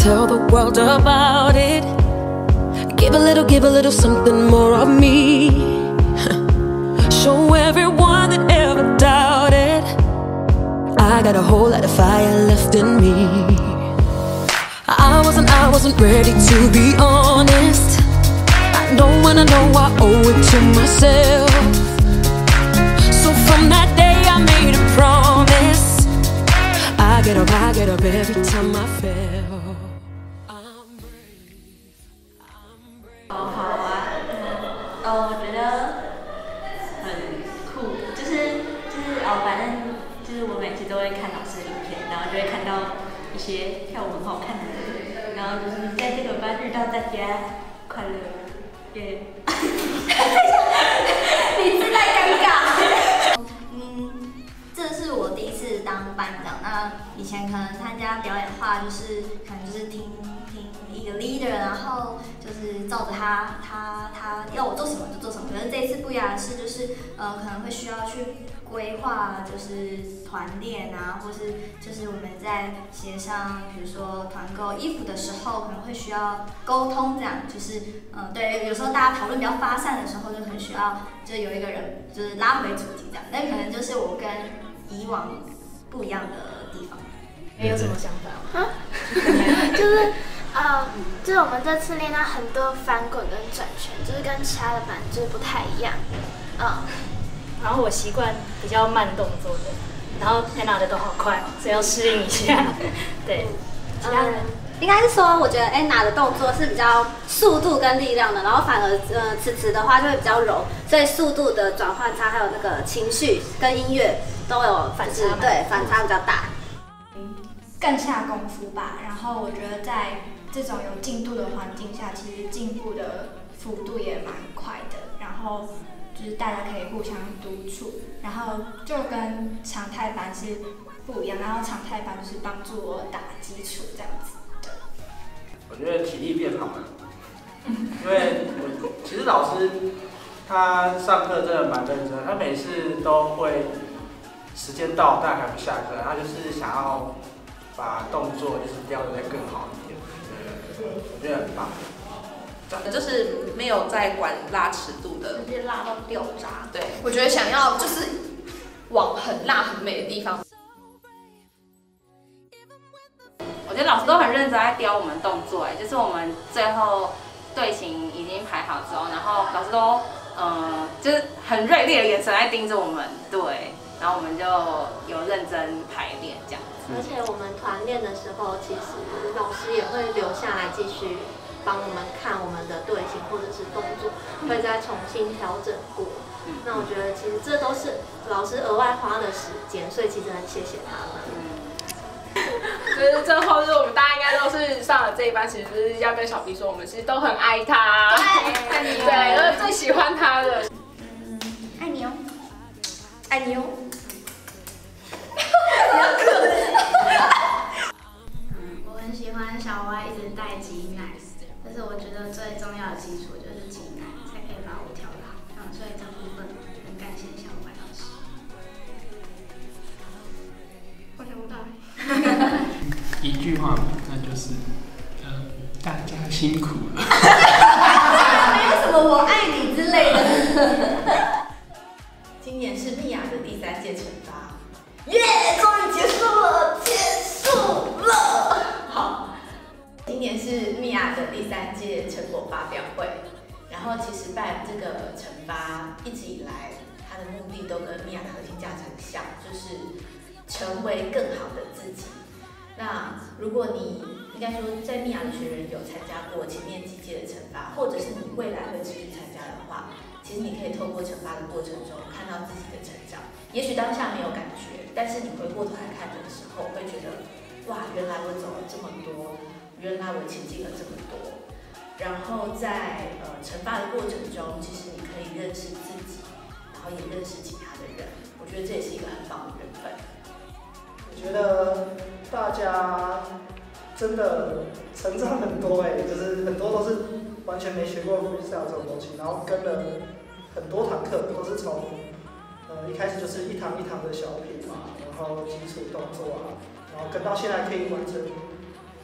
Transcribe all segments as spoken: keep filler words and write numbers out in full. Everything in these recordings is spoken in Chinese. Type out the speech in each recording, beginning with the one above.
tell the world about it. Give a little, give a little something more of me. Show everyone that ever doubted I got a whole lot of fire left in me. I wasn't, I wasn't ready to be honest. I know when I know I owe it to myself. So from that day I made a promise. I get up, I get up every time I fail. I'm brave, I'm brave. 哦，好啊，嗯，哦，我觉得很酷，就是就是哦，反正就是我每次都会看老师的影片，然后就会看到一些跳舞很好看的人，然后就是在这个班遇到大家快乐，耶！你自带尴尬。嗯，这是我第一次当班长。那以前可能参加表演的话，就是可能就是听听一个 leader， 然后就是照着他他他要我做什么就做什么。可是这一次不一样的是，就是呃可能会需要去规划，就是团练啊，或是就是我们在协商，比如说团购衣服的时候，可能会需要沟通，这样就是嗯、呃、对，有时候大家讨论比较发散的时候，就很需要就有一个人就是拉回主题这样。那可能就是我跟以往不一样的地方。你有什么想法吗？ 就是呃，就是我们这次练到很多翻滚跟转圈，就是跟其他的班就是不太一样。嗯， 然后我习惯比较慢动作的，然后安娜的都好快哦，所以要适应一下。对，其他人。 嗯应该是说，我觉得安娜的动作是比较速度跟力量的，然后反而呃慈慈的话就会比较柔，所以速度的转换差，还有那个情绪跟音乐都有反差，对，反差比较大。 更下功夫吧。然后我觉得在这种有进度的环境下，其实进步的幅度也蛮快的。然后就是大家可以互相督促，然后就跟常态班是不一样。然后常态班就是帮助我打基础这样子。 我觉得体力变好了，因为我其实老师他上课真的蛮认真，他每次都会时间到但还不下课，他就是想要把动作就是雕得再更好一点，对，我觉得很棒。 就是没有在管拉尺度的， 直接拉到掉渣。 对，我觉得想要就是往很辣很美的地方。 我觉得老师都很认真在雕我们动作，哎，就是我们最后队形已经排好之后，然后老师都嗯，就是很锐利的眼神在盯着我们，对，然后我们就有认真排练这样子。 而且我们团练的时候，其实老师也会留下来继续帮我们看我们的队形或者是动作，会再重新调整过。嗯、那我觉得其实这都是老师额外花的时间，所以其实很谢谢他们。嗯就是最后，就是我们大家应该都是上了这一班，其实就是要跟小 B 说，我们其实都很爱他，对，对，就是最喜欢他的。 嗯，爱你哦，爱你哦。 我很喜欢小歪一直带挤奶，但是我觉得最重要的基础就是挤奶，才可以把舞跳得好。嗯，所以这部分很感谢小歪老师。 我想不到。 一句话嘛，那就是，呃，大家辛苦了。 没有什么我爱你之类的。今年是蜜雅的第三届惩罚，耶，终于结束了，结束了。好，今年是蜜雅的第三届成果发表会，然后其实办这个惩罚一直以来，它的目的都跟蜜雅的核心价值很像，就是成为更好的自己。那如果你应该说在蜜雅的学员有参加过前面几届的惩罚，或者是你未来会持续参加的话，其实你可以透过惩罚的过程中看到自己的成长。也许当下没有感觉，但是你回过头来看的时候，会觉得哇，原来我走了这么多，原来我前进了这么多。然后在呃惩罚的过程中，其实你可以认识自己，然后也认识其他的人。我觉得这也是一个很棒的缘分。 我觉得大家真的成长很多哎、欸，就是很多都是完全没学过 freestyle 这种东西，然后跟了很多堂课，都是从呃一开始就是一堂一堂的小品嘛，然后基础动作啊，然后跟到现在可以完成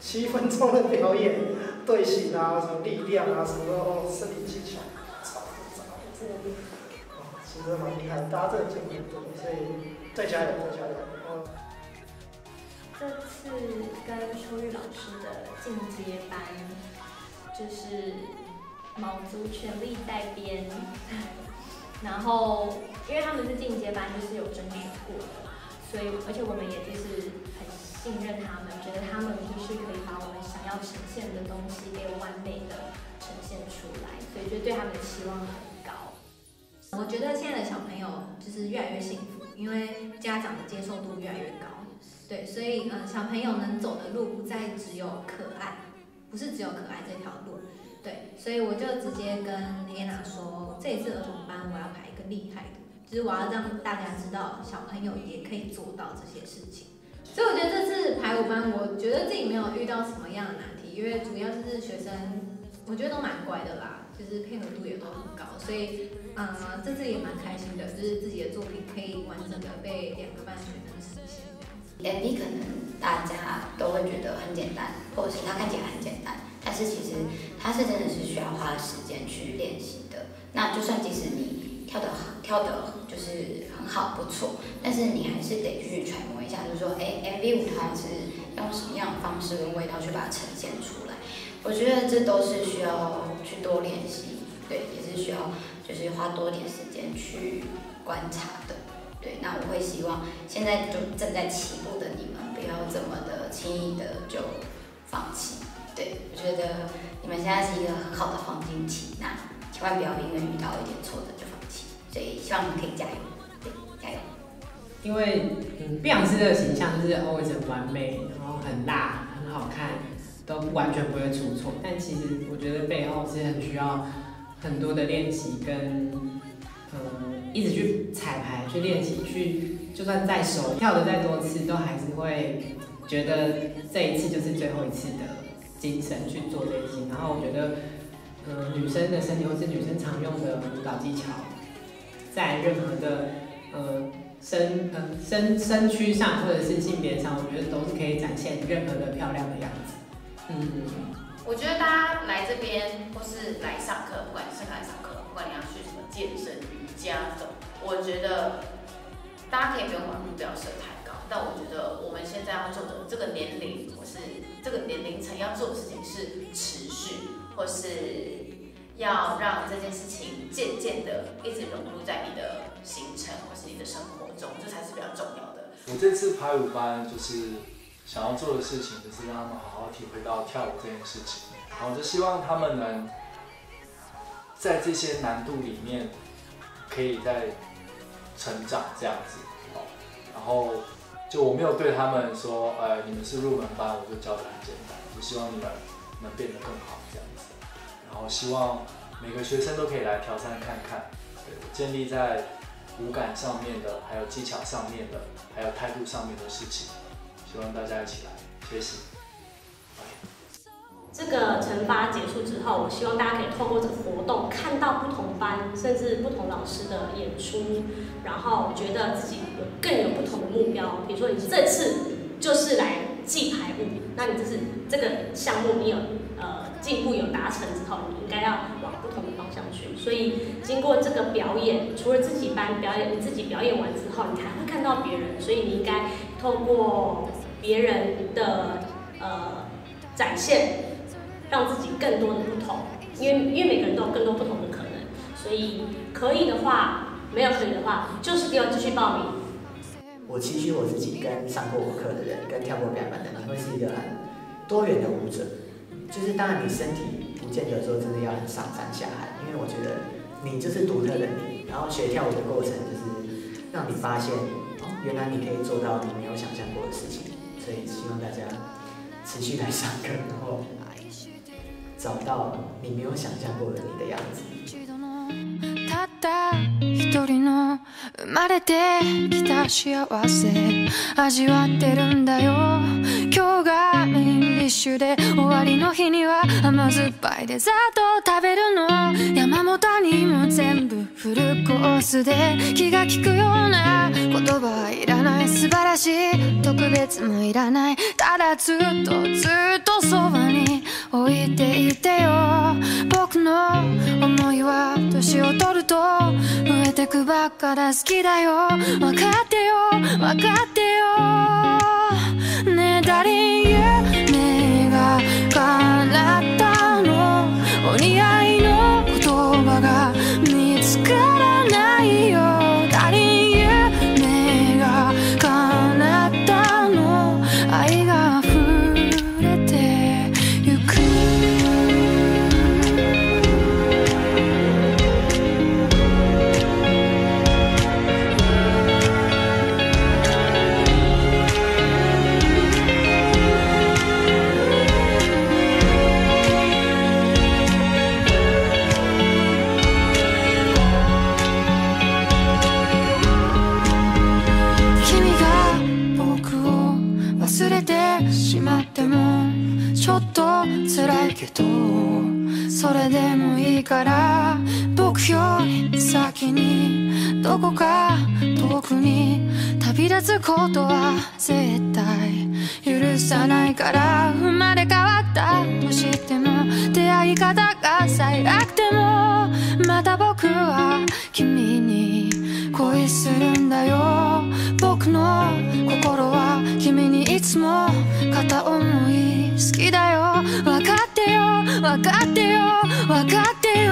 七分钟的表演，队形啊，什么力量啊，什么哦，身体技巧，超复杂，真的，哦，其实蛮厉害，大家真的进步很多，所以再加油，再加油。嗯。 这次跟秋玉老师的进阶班，就是卯足全力在编，然后因为他们是进阶班，就是有甄选过的，所以而且我们也就是很信任他们，觉得他们就是可以把我们想要呈现的东西给完美的呈现出来，所以就对他们的期望很高。 我觉得现在的小朋友就是越来越幸福，因为家长的接受度越来越高。对，所以嗯，小朋友能走的路不再只有可爱，不是只有可爱这条路。对，所以我就直接跟 Anna 说，这一次儿童班我要排一个厉害的，就是我要让大家知道小朋友也可以做到这些事情。所以我觉得这次排舞班，我觉得自己没有遇到什么样的难题，因为主要就是学生，我觉得都蛮乖的啦，就是配合度也都很高，所以嗯，这次也蛮开心的，就是自己的作品可以完整的被两个班的学生实现。 M V 可能大家都会觉得很简单，或者是它看起来很简单，但是其实它是真的是需要花时间去练习的。那就算即使你跳得跳得就是很好不错，但是你还是得去揣摩一下，就是说，哎 ，M V 舞团是用什么样的方式跟味道去把它呈现出来。我觉得这都是需要去多练习，对，也是需要就是花多点时间去观察的。对，那我会希望现在就正在起步的你们不要这么的轻易的就放弃。对，我觉得你们现在是一个很好的黄金期，那千万不要因为遇到一点挫折就放弃。所以希望你们可以加油，对，加油。 因为嗯，碧昂斯的形象就是 always 很完美，然后很辣，很好看，都完全不会出错。但其实我觉得背后是很需要很多的练习跟。嗯，一直去彩排、去练习、去，就算再熟跳的再多次，都还是会觉得这一次就是最后一次的精神去做这些。然后我觉得，嗯，女生的身体或是女生常用的舞蹈技巧，在任何的呃身呃身身躯上或者是性别上，我觉得都是可以展现任何的漂亮的样子。嗯， 我觉得大家来这边或是来上课，不管你是来上课，不管你要去什么健身。家的，我觉得大家可以不用把目标设太高，但我觉得我们现在要做的这个年龄，或是这个年龄层要做的事情是持续，或是要让这件事情渐渐的一直融入在你的行程或是你的生活中，这才是比较重要的。 我这次排舞班就是想要做的事情，就是让他们好好体会到跳舞这件事情，然后就希望他们能在这些难度里面。可以再成长这样子，然后就我没有对他们说，呃，你们是入门班，我就教的很简单，我希望你们能变得更好这样子，然后希望每个学生都可以来挑战看看，对，建立在舞感上面的，还有技巧上面的，还有态度上面的事情，希望大家一起来学习。 这个惩罚结束之后，我希望大家可以透过这个活动看到不同班甚至不同老师的演出，然后觉得自己有更有不同的目标。比如说你这次就是来记排舞，那你这是这个项目你有呃进步有达成之后，你应该要往不同的方向去。所以经过这个表演，除了自己班表演，你自己表演完之后，你还会看到别人，所以你应该透过别人的呃展现。让自己更多的不同，因为因为每个人都有更多不同的可能，所以可以的话，没有可以的话，就是不要继续报名。 我期许我自己跟上过我课的人，跟跳过表演班的人，会是一个很多元的舞者。就是当然你身体不见得说真的要很上山下海，因为我觉得你就是独特的你，然后学跳舞的过程就是让你发现，哦，原来你可以做到你没有想象过的事情。所以希望大家持续来上课，然后。找到你没有想象过的你的样子。 たった一人の生まれてきた幸せ味わってるんだよ。今日がメインディッシュで終わりの日には甘酸っぱいデザートを食べるの。山も谷も全部フルコースで気が利くような言葉はいらない、素晴らしい特別もいらない、ただずっとずっとそばに置いていてよ。僕の思いは年を取ると増えてくばっかだ、好きだよ、分かってよ分かってよ。ねえダリン夢が叶ったの、お似合いの言葉が見つからないよ。ダリン夢が叶ったの、愛が溢れてゆく。忘れてしまってもちょっと辛いけど、それでもいいから僕より先にどこか遠くに旅立つことは絶対許さないから。生まれ変わったとしても出会い方が最悪でもまた僕は君に恋するんだよ。僕の心は君にいつも片思い、好きだよ分かってよ分かってよ分かってよ。